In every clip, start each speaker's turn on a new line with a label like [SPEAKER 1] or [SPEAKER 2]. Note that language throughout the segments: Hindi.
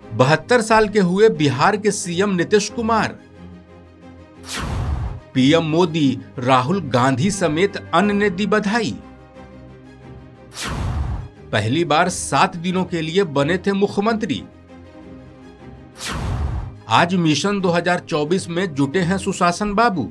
[SPEAKER 1] 72 साल के हुए बिहार के सीएम नीतीश कुमार। पीएम मोदी राहुल गांधी समेत अन्य ने दी बधाई। पहली बार 7 दिनों के लिए बने थे मुख्यमंत्री। आज मिशन 2024 में जुटे हैं सुशासन बाबू।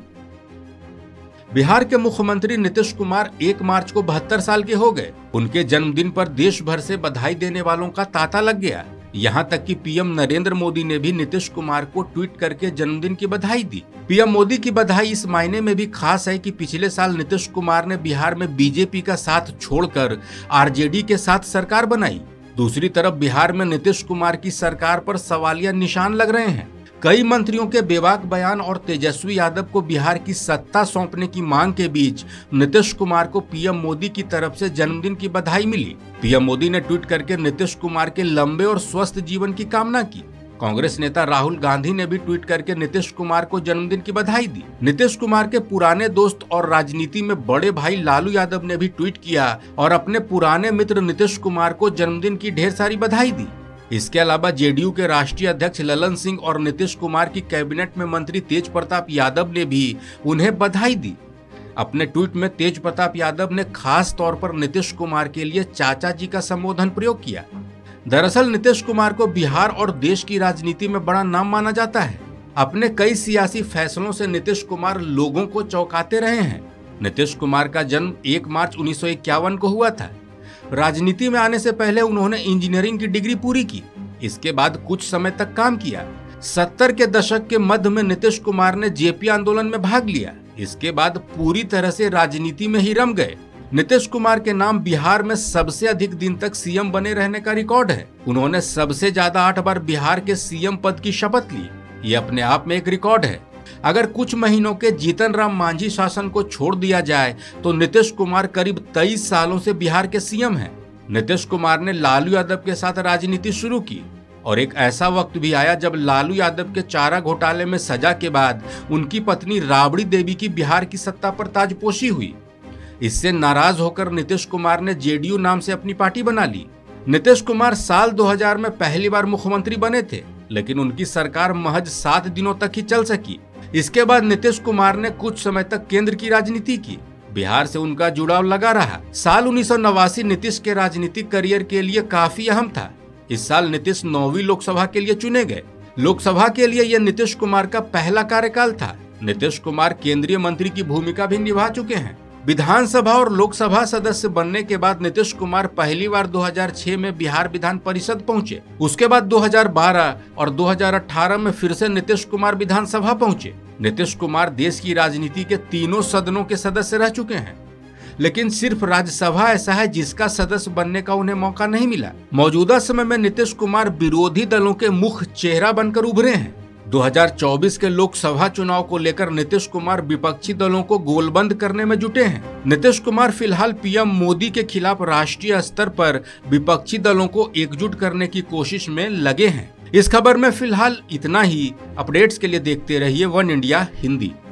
[SPEAKER 1] बिहार के मुख्यमंत्री नीतीश कुमार 1 मार्च को 72 साल के हो गए। उनके जन्मदिन पर देश भर से बधाई देने वालों का तांता लग गया। यहां तक कि पीएम नरेंद्र मोदी ने भी नीतीश कुमार को ट्वीट करके जन्मदिन की बधाई दी। पीएम मोदी की बधाई इस मायने में भी खास है कि पिछले साल नीतीश कुमार ने बिहार में बीजेपी का साथ छोड़कर आरजेडी के साथ सरकार बनाई। दूसरी तरफ बिहार में नीतीश कुमार की सरकार पर सवालिया निशान लग रहे हैं। कई मंत्रियों के बेबाक बयान और तेजस्वी यादव को बिहार की सत्ता सौंपने की मांग के बीच नीतीश कुमार को पीएम मोदी की तरफ से जन्मदिन की बधाई मिली। पीएम मोदी ने ट्वीट करके नीतीश कुमार के लंबे और स्वस्थ जीवन की कामना की। कांग्रेस नेता राहुल गांधी ने भी ट्वीट करके नीतीश कुमार को जन्मदिन की बधाई दी। नीतीश कुमार के पुराने दोस्त और राजनीति में बड़े भाई लालू यादव ने भी ट्वीट किया और अपने पुराने मित्र नीतीश कुमार को जन्मदिन की ढेर सारी बधाई दी। इसके अलावा जेडीयू के राष्ट्रीय अध्यक्ष ललन सिंह और नीतीश कुमार की कैबिनेट में मंत्री तेज प्रताप यादव ने भी उन्हें बधाई दी। अपने ट्वीट में तेज प्रताप यादव ने खास तौर पर नीतीश कुमार के लिए चाचा जी का संबोधन प्रयोग किया। दरअसल नीतीश कुमार को बिहार और देश की राजनीति में बड़ा नाम माना जाता है। अपने कई सियासी फैसलों से नीतीश कुमार लोगों को चौंकाते रहे हैं। नीतीश कुमार का जन्म 1 मार्च 1951 को हुआ था। राजनीति में आने से पहले उन्होंने इंजीनियरिंग की डिग्री पूरी की। इसके बाद कुछ समय तक काम किया। 70 के दशक के मध्य में नीतीश कुमार ने जेपी आंदोलन में भाग लिया। इसके बाद पूरी तरह से राजनीति में ही रम गए। नीतीश कुमार के नाम बिहार में सबसे अधिक दिन तक सीएम बने रहने का रिकॉर्ड है। उन्होंने सबसे ज्यादा 8 बार बिहार के सीएम पद की शपथ ली। ये अपने आप में एक रिकॉर्ड है। अगर कुछ महीनों के जीतन राम मांझी शासन को छोड़ दिया जाए तो नीतीश कुमार करीब 23 सालों से बिहार के सीएम हैं। नीतीश कुमार ने लालू यादव के साथ राजनीति शुरू की और एक ऐसा वक्त भी आया जब लालू यादव के चारा घोटाले में सजा के बाद उनकी पत्नी राबड़ी देवी की बिहार की सत्ता पर ताजपोशी हुई। इससे नाराज होकर नीतीश कुमार ने जेडीयू नाम से अपनी पार्टी बना ली। नीतीश कुमार साल 2000 में पहली बार मुख्यमंत्री बने थे, लेकिन उनकी सरकार महज 7 दिनों तक ही चल सकी। इसके बाद नीतीश कुमार ने कुछ समय तक केंद्र की राजनीति की। बिहार से उनका जुड़ाव लगा रहा। साल 1989 नीतीश के राजनीतिक करियर के लिए काफी अहम था। इस साल नीतीश 9वीं लोकसभा के लिए चुने गए। लोकसभा के लिए यह नीतीश कुमार का पहला कार्यकाल था। नीतीश कुमार केंद्रीय मंत्री की भूमिका भी निभा चुके हैं। विधानसभा और लोकसभा सदस्य बनने के बाद नीतीश कुमार पहली बार 2006 में बिहार विधान परिषद पहुंचे। उसके बाद 2012 और 2018 में फिर से नीतीश कुमार विधानसभा पहुंचे। नीतीश कुमार देश की राजनीति के तीनों सदनों के सदस्य रह चुके हैं, लेकिन सिर्फ राज्यसभा ऐसा है जिसका सदस्य बनने का उन्हें मौका नहीं मिला। मौजूदा समय में नीतीश कुमार विरोधी दलों के मुख्य चेहरा बनकर उभरे हैं। 2024 के लोकसभा चुनाव को लेकर नीतीश कुमार विपक्षी दलों को गोलबंद करने में जुटे हैं। नीतीश कुमार फिलहाल पीएम मोदी के खिलाफ राष्ट्रीय स्तर पर विपक्षी दलों को एकजुट करने की कोशिश में लगे हैं। इस खबर में फिलहाल इतना ही। अपडेट्स के लिए देखते रहिए वन इंडिया हिंदी।